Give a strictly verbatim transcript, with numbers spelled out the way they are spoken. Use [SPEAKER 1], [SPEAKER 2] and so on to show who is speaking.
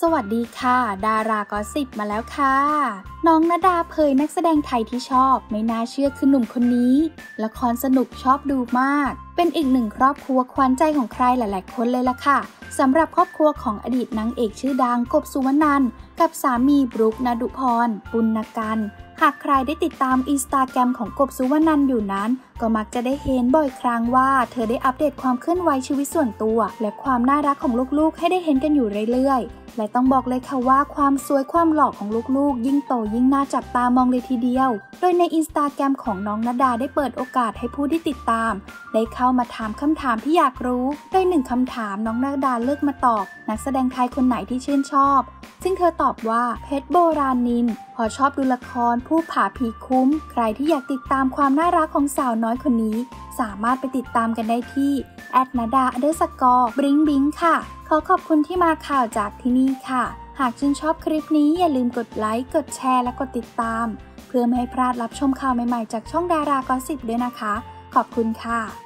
[SPEAKER 1] สวัสดีค่ะดารากอสซิปมาแล้วค่ะน้องณดาเผยนักแสดงไทยที่ชอบไม่น่าเชื่อคือหนุ่มคนนี้ละครสนุกชอบดูมากเป็นอีกหนึ่งครอบครัวขวัญใจของใครหลายๆคนเลยล่ะค่ะสำหรับครอบครัวของอดีตนางเอกชื่อดังกบสุวรรณันท์กับสามีบรุก ณดุพร ปุณกันหากใครได้ติดตามอินสตาแกรมของกบสุวรรณันท์อยู่นั้นก็มักจะได้เห็นบ่อยครั้งว่าเธอได้อัปเดตความเคลื่อนไหวชีวิตส่วนตัวและความน่ารักของลูกๆให้ได้เห็นกันอยู่เรื่อยๆและต้องบอกเลยค่ะว่าความสวยความหล่อของลูกๆยิ่งโตยิ่งน่าจับตามองเลยทีเดียวโดยในอินสตาแกรมของน้องณดาได้เปิดโอกาสให้ผู้ที่ติดตามได้เข้ามาถามคำถามที่อยากรู้โดยหนึ่งคำถามน้องณดาเลือกมาตอบนักแสดงไทยคนไหนที่ชื่นชอบซึ่งเธอตอบว่าเพชรโบราณนินพอชอบดูละครผู้ผาผีคุ้มใครที่อยากติดตามความน่ารักของสาวน้อยคนนี้สามารถไปติดตามกันได้ที่แอท ณดา อันเดอร์สกอร์ บริงบิงค่ะขอขอบคุณที่มาข่าวจากที่นี่ค่ะหากชื่นชอบคลิปนี้อย่าลืมกดไลค์กดแชร์และกดติดตามเพื่อไม่ให้พลาดรับชมข่าวใหม่ๆจากช่องดารากอสซิปด้วยนะคะขอบคุณค่ะ